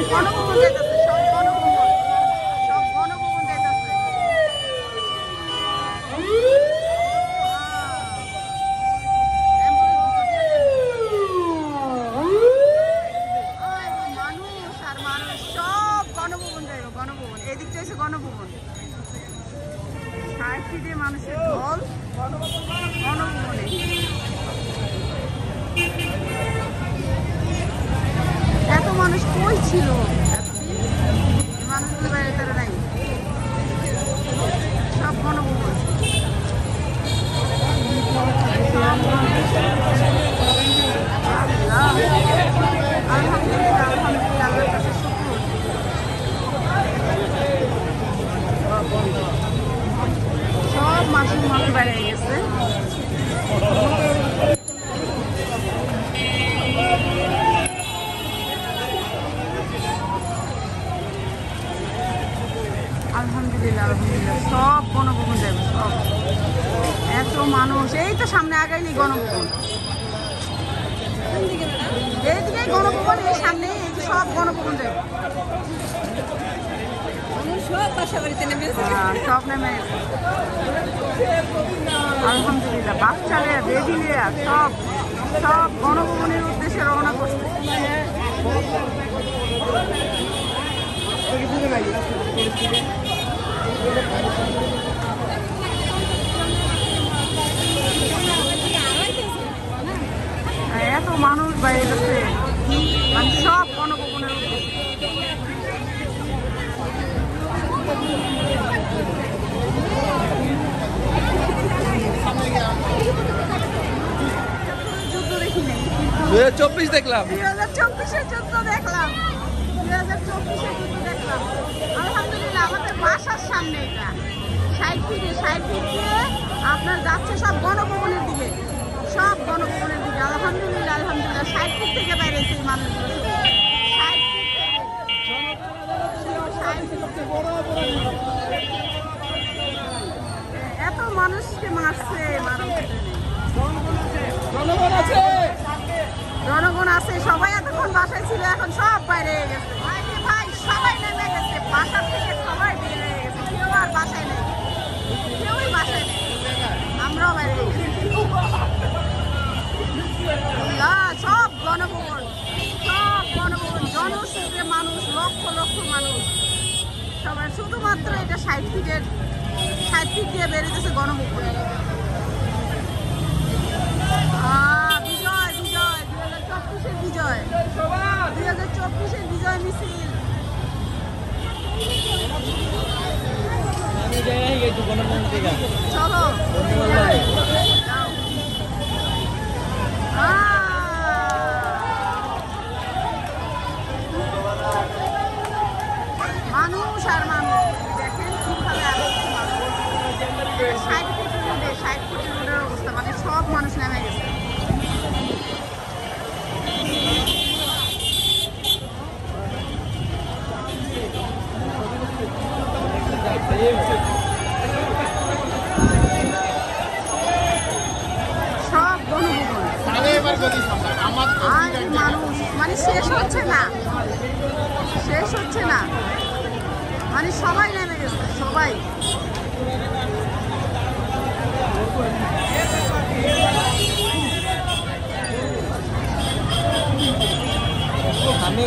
গণভবন যাইতেছে, সব গণভবন, সব গণভবন যাইতেছে। মানুষ আর মানুষ সব গণভবন যাইব, গণভবন। এদিকটা হচ্ছে গণভবন, 60 ফিটে মানুষের ঢল গণভবনে। এত মানুষ কই ছিল মানুষগুলো বাইরে তারা নাই, সব গণভবন। আলহামদুলিল্লাহ, আলহামদুলিল্লাহ, আল্লাহর কাছে শুকর। সব মানুষ বাইরে গেছে। আলহামদুলিল্লাহ, আলহামদুলিল্লাহ, সব গণভবন যাবে, সব। এত মানুষ, এই তো সামনে আগাইনি গণভবন, এইদিকে গণভবন, এই সামনে এই যে সব গণভবন যাবে, সব নেমে গেছে। আলহামদুলিল্লাহ, বাচ্চারা বেবিরা সব সব গণভবনের উদ্দেশ্যে রওনা করছে। এত মানুষ বাইরে গেছে, মানে সব গণভবনের উদ্দেশ্যে। যুদ্ধ দেখি নাই, 2024 দেখলাম, 2024-এর যুদ্ধ দেখলাম, 2024-এর যুদ্ধ দেখলাম। আলহামদুলিল্লাহ, আমাদের বাসার সামনে এটা 60 ফিট দিয়ে আপনার যাচ্ছে সব গণভবনের দিকে, সব গণভবনের দিকে। আলহামদুলিল্লাহ, আলহামদুলিল্লাহ, 60 ফিট থেকে বাইরেছে এই মানুষগুলো, 60 ফিট থেকে। এত মানুষকে মারছে, জনগণ আছে, সবাই এতক্ষণ বাসায় ছিল, এখন সব বাইরে গেছে। ভাই সবাই নেমে গেছে, বাসার থেকে সবাই বের হয়ে গেছে, কেউ আর বাসায় নেই, কেউই বাসায় নেই, আমরাও বাইরে গেছি। সব গণভবন, সব গণভবন, জনশূন্যে মানুষ, লক্ষ লক্ষ মানুষ, সবাই শুধুমাত্র এটা 60 ফিট দিয়ে বেরিয়েছে গণভবন। বিজয়, বিজয়, 2024-এর বিজয়, 2024-এর বিজয় মিছিল। চলো মানুষ আর মানুষ, দেখেন কিভাবে আসছে মানুষ। 60 ফিটের রোডে, 60 ফিটের রোডের অবস্থা, মানে সব মানুষ নেমে গেছে। সব গণভবন, আর মানুষ, মানে শেষ হচ্ছে না, শেষ হচ্ছে না, মানে সবাই নেমে গেছে, সবাই। আমি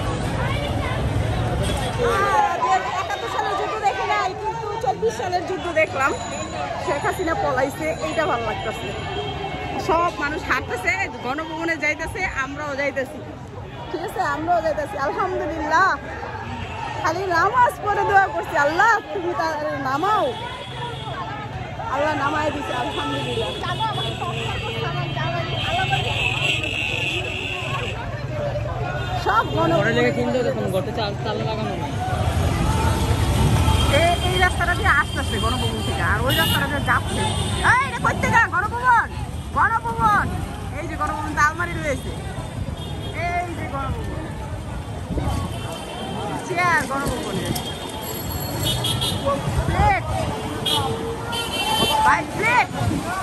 2071 সালের যুদ্ধ দেখি নাই, কিন্তু 24 সালের যুদ্ধ দেখলাম। শেখ হাসিনা পলাইছে, এইটা ভালো লাগতেছে। সব মানুষ হাঁটতেছে, গণভবনে যাইতেছে, আমরাও যাইতেছি, ঠিক আছে, আমরাও যাইতেছি। আলহামদুলিল্লাহ, খালি নামাজ পড়ে দোয়া করছি, আল্লাহ তুমি তার নামাও, আল্লাহ নামায় দিছে। আলহামদুলিল্লাহ, সব এই রাস্তাটা দিয়ে আসতেছে গণভবন থেকে, আর ওই রাস্তাটা দিয়ে যাচ্ছে। এটা কই থেকে? গণভবন, গণভবন, এই যে গণভবন, আলমারি রয়েছে, এই যে গণভবন, চেয়ার গণভবনের, প্লেট, ভাই প্লেট।